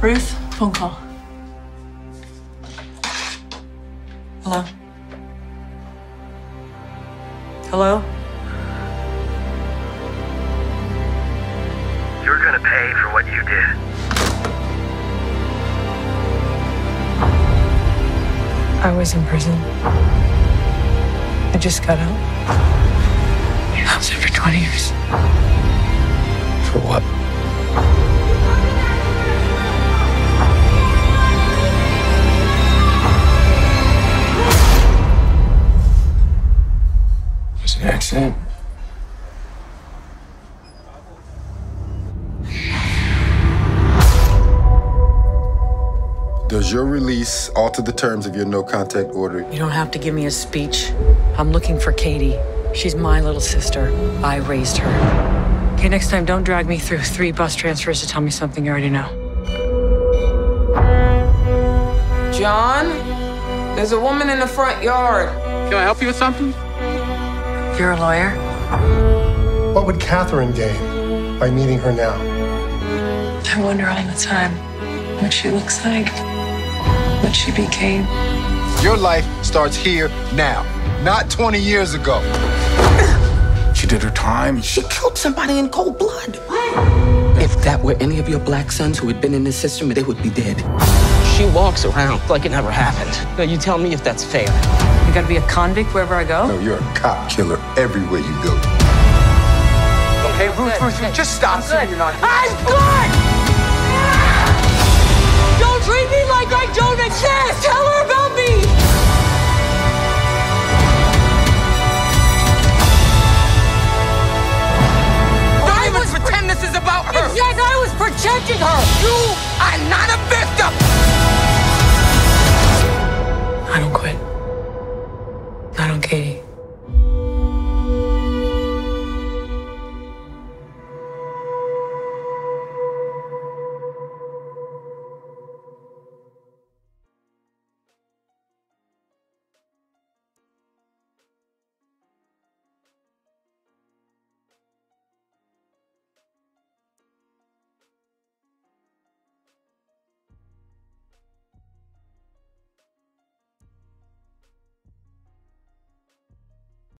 Ruth, phone call. Hello? Hello? You're gonna pay for what you did. I was in prison. I just got out. I was there for 20 years. For what? It was an accident. Does your release alter the terms of your no contact order? You don't have to give me a speech. I'm looking for Katie. She's my little sister. I raised her. Okay, next time, don't drag me through 3 bus transfers to tell me something you already know. John, there's a woman in the front yard. Can I help you with something? You're a lawyer? What would Catherine gain by meeting her now? I wonder all the time what she looks like, what she became. Your life starts here now, not 20 years ago. She did her time. She killed somebody in cold blood. If that were any of your black sons who had been in the system, they would be dead. She walks around like it never happened. Now you tell me if that's fair. You gotta be a convict wherever I go? No, you're a cop killer everywhere you go. Hey, Ruth, just stop. I'm good. I'm good! Don't treat me like I don't exist! Tell her